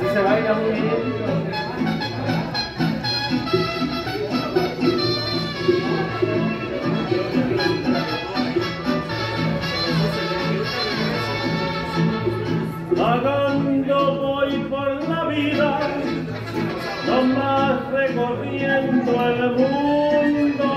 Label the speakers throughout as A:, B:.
A: se baila muy bien.
B: Vagando voy por la vida, nomás recorriendo el mundo.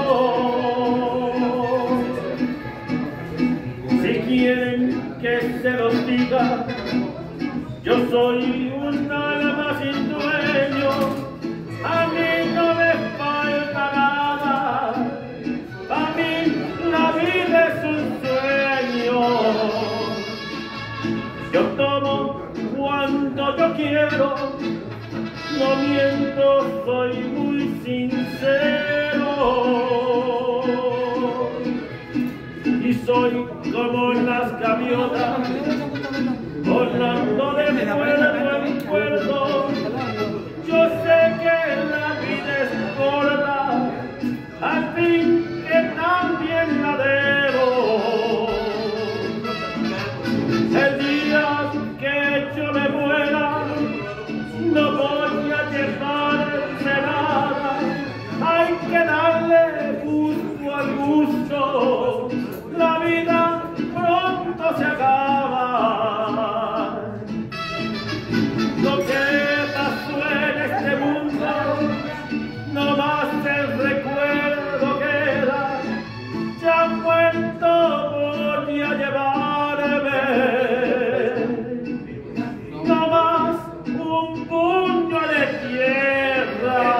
B: Si quieren que se los diga, yo soy un alma sin dueño, a mí no me falta nada, a mí la vida es un sueño. Yo tomo cuando yo quiero, no miento, soy muy sincero. Y soy como las gaviotas, volando de puerto en puerto. Yo sé que la vida es corta, al fin que también la debo. El día que yo me muera, no voy a llevarme nada, hay que darle gusto al gusto, la vida pronto se acaba. Lo que pasó en este mundo, no más el recuerdo queda, ya muerto voy a llevarme, no más un puño de tierra.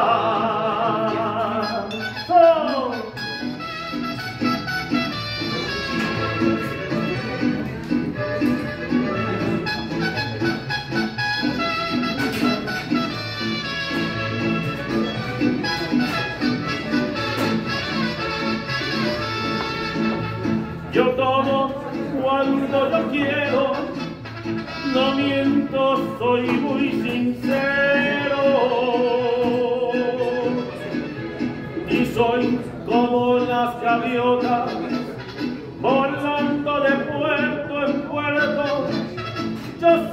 B: Oh. Yo tomo cuando yo quiero, no miento, soy muy sincero. Y soy como las gaviotas, volando de puerto en puerto. Yo